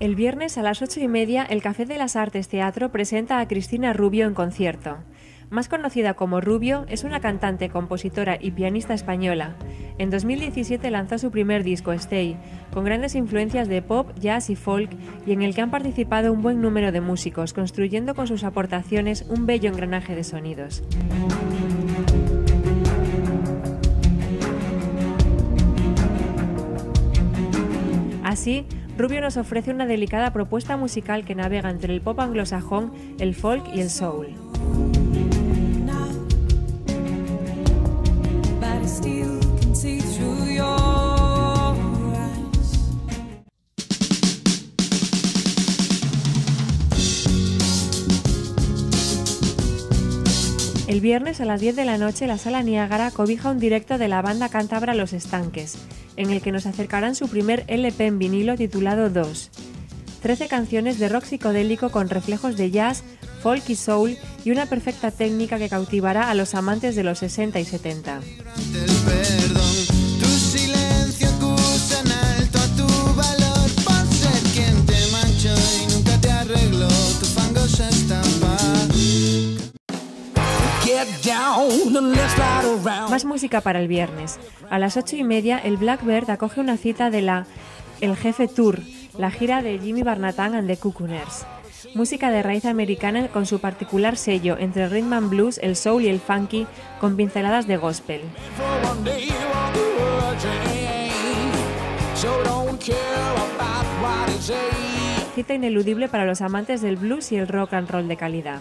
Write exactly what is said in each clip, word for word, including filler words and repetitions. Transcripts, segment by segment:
El viernes a las ocho y media, el Café de las Artes Teatro presenta a Cristina Rubio en concierto. Más conocida como Rubio, es una cantante, compositora y pianista española. En dos mil diecisiete lanzó su primer disco, Stay, con grandes influencias de pop, jazz y folk, y en el que han participado un buen número de músicos, construyendo con sus aportaciones un bello engranaje de sonidos. Así, Rubio nos ofrece una delicada propuesta musical que navega entre el pop anglosajón, el folk y el soul. El viernes a las diez de la noche la Sala Niágara cobija un directo de la banda cántabra Los Estanques, en el que nos acercarán su primer L P en vinilo titulado dos. Trece canciones de rock psicodélico con reflejos de jazz, folk y soul y una perfecta técnica que cautivará a los amantes de los sesenta y setenta. Más música para el viernes. A las ocho y media, el Blackbird acoge una cita de la El Jefe Tour, la gira de Jimmy Barnatán and the Cocooners. Música de raíz americana con su particular sello entre el rhythm and blues, el soul y el funky, con pinceladas de gospel. Cita ineludible para los amantes del blues y el rock and roll de calidad.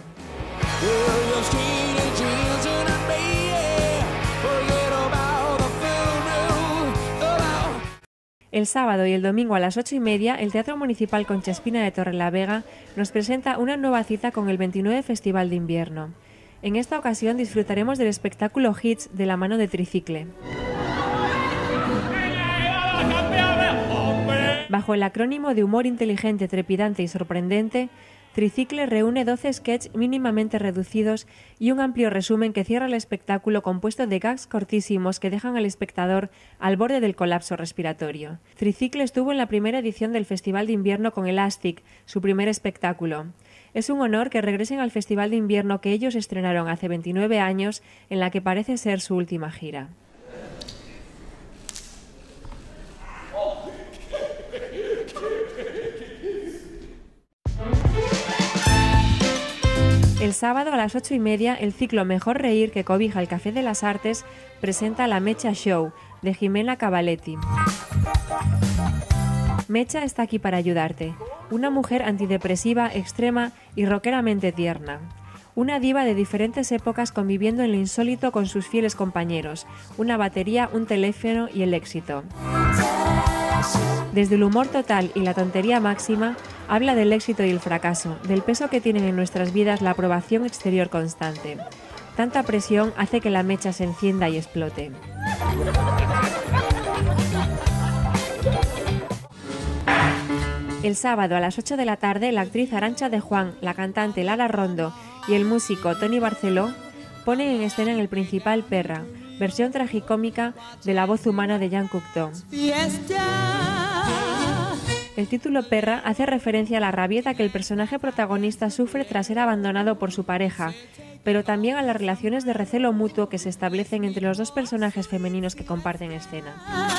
El sábado y el domingo a las ocho y media, el Teatro Municipal Concha Espina de Torrelavega nos presenta una nueva cita con el veintinueve Festival de Invierno. En esta ocasión disfrutaremos del espectáculo Hits de la mano de Tricicle. Bajo el acrónimo de humor inteligente, trepidante y sorprendente, Tricicle reúne doce sketches mínimamente reducidos y un amplio resumen que cierra el espectáculo compuesto de gags cortísimos que dejan al espectador al borde del colapso respiratorio. Tricicle estuvo en la primera edición del Festival de Invierno con Elastic, su primer espectáculo. Es un honor que regresen al Festival de Invierno que ellos estrenaron hace veintinueve años, en la que parece ser su última gira. El sábado a las ocho y media, el ciclo Mejor Reír que cobija el Café de las Artes presenta La Mecha Show, de Jimena Cavaletti. Mecha está aquí para ayudarte. Una mujer antidepresiva, extrema y rockeramente tierna. Una diva de diferentes épocas conviviendo en lo insólito con sus fieles compañeros. Una batería, un teléfono y el éxito. Desde el humor total y la tontería máxima, habla del éxito y el fracaso, del peso que tienen en nuestras vidas la aprobación exterior constante. Tanta presión hace que la mecha se encienda y explote. El sábado a las ocho de la tarde, la actriz Arantxa de Juan, la cantante Lara Rondo y el músico Toni Barceló ponen en escena en el principal Perra, versión tragicómica de la voz humana de Jean Cocteau. El título Perra hace referencia a la rabieta que el personaje protagonista sufre tras ser abandonado por su pareja, pero también a las relaciones de recelo mutuo que se establecen entre los dos personajes femeninos que comparten escena.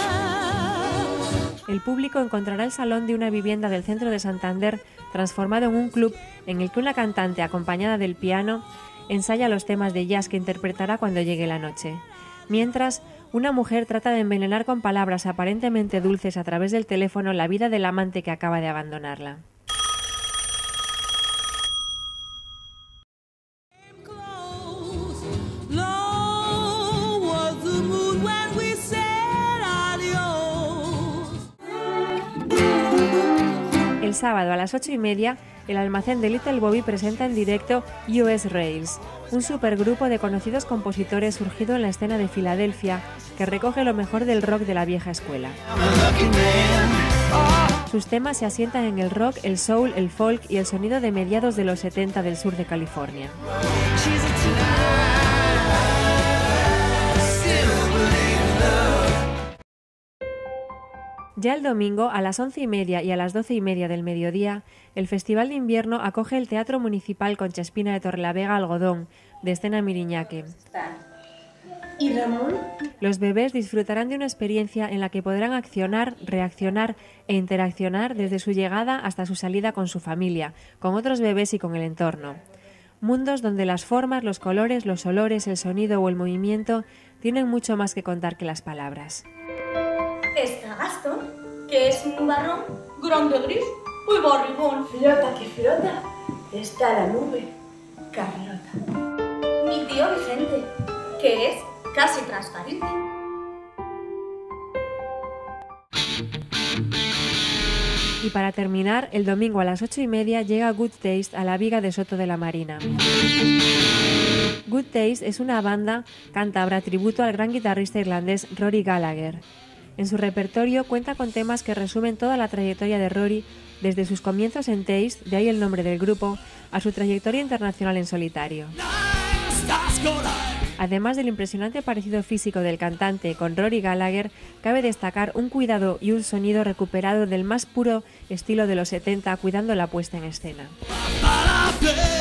El público encontrará el salón de una vivienda del centro de Santander transformado en un club en el que una cantante acompañada del piano ensaya los temas de jazz que interpretará cuando llegue la noche. Mientras, una mujer trata de envenenar con palabras aparentemente dulces a través del teléfono la vida del amante que acaba de abandonarla. El sábado a las ocho y media, el almacén de Little Bobby presenta en directo U S Rails, un supergrupo de conocidos compositores surgido en la escena de Filadelfia que recoge lo mejor del rock de la vieja escuela. Sus temas se asientan en el rock, el soul, el folk y el sonido de mediados de los setenta del sur de California. Ya el domingo, a las once y media y a las doce y media del mediodía, el Festival de Invierno acoge el Teatro Municipal Concha Espina de Torrelavega Algodón, de Escena Miriñaque. ¿Y Ramón? Los bebés disfrutarán de una experiencia en la que podrán accionar, reaccionar e interaccionar desde su llegada hasta su salida con su familia, con otros bebés y con el entorno. Mundos donde las formas, los colores, los olores, el sonido o el movimiento tienen mucho más que contar que las palabras. Está Gastón, que es un nubarrón grande gris, muy barrigón. Flota que flota, está la nube, Carlota. Mi tío Vicente, que es casi transparente. Y para terminar, el domingo a las ocho y media llega Good Taste a la Viga de Soto de la Marina. Good Taste es una banda cántabra tributo al gran guitarrista irlandés Rory Gallagher. En su repertorio cuenta con temas que resumen toda la trayectoria de Rory, desde sus comienzos en Taste, de ahí el nombre del grupo, a su trayectoria internacional en solitario. Además del impresionante parecido físico del cantante con Rory Gallagher, cabe destacar un cuidado y un sonido recuperado del más puro estilo de los setenta, cuidando la puesta en escena.